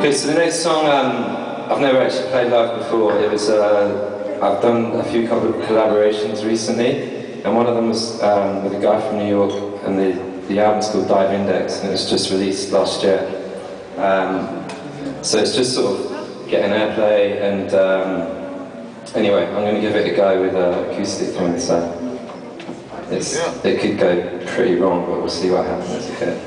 Okay, so the next song, I've never actually played live before. It was, I've done a few couple of collaborations recently, and one of them was with a guy from New York, and the album's called Dive Index, and it was just released last year. So it's just sort of getting airplay, and anyway, I'm going to give it a go with an acoustic thing, so it could go pretty wrong, but we'll see what happens, okay?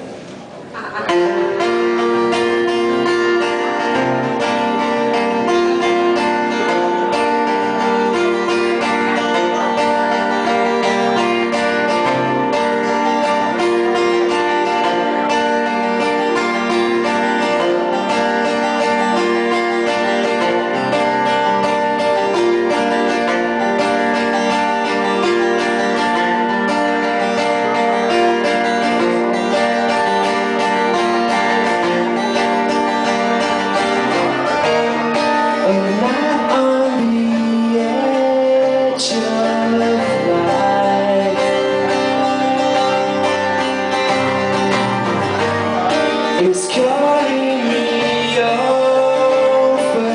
It's calling me over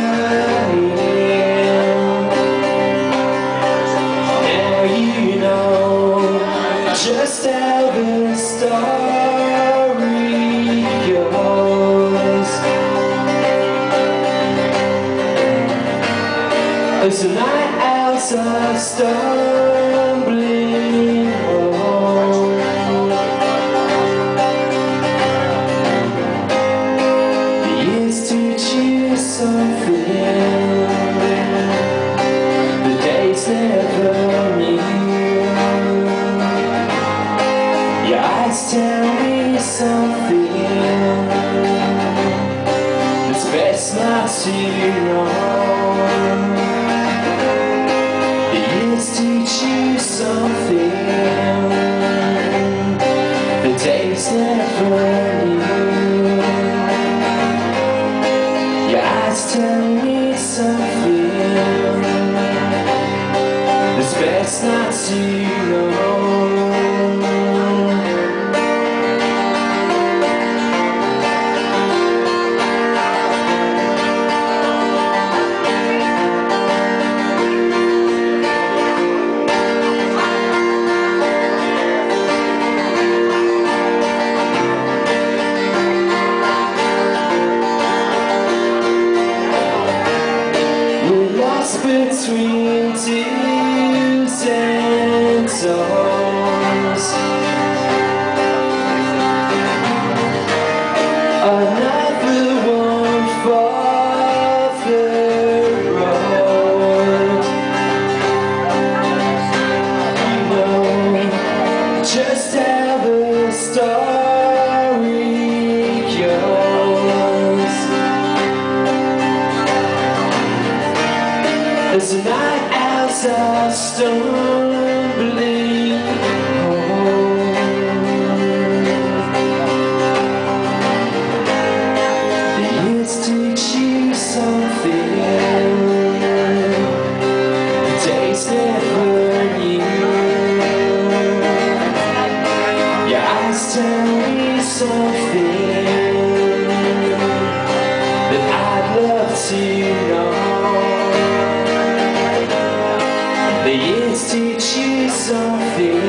here. Now you know just how the story goes. As the night owls are stumbling home, something the days never knew. Your eyes tell me something that's best not to know. The years teach you something the days never knew. Tell me something that's best not to know. Between twos and tones, another one for the road. You know just how the story goes. As the night owls are stumbling home, the years teach you something the days never knew. Your eyes tell me something that I'd love to know. The years teach you something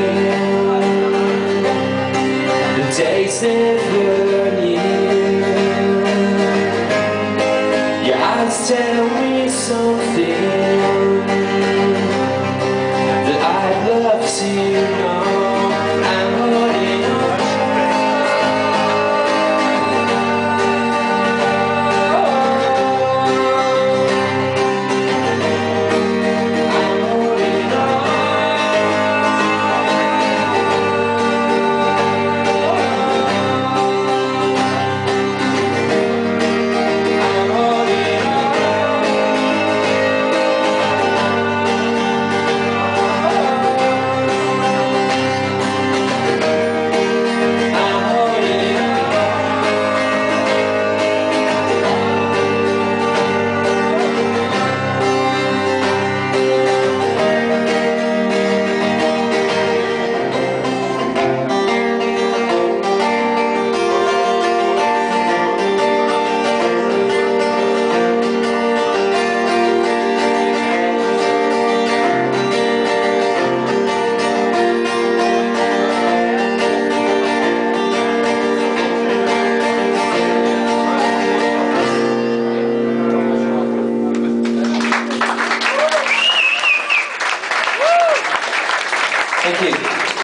the days never knew. Your eyes tell me something that I'd love to know.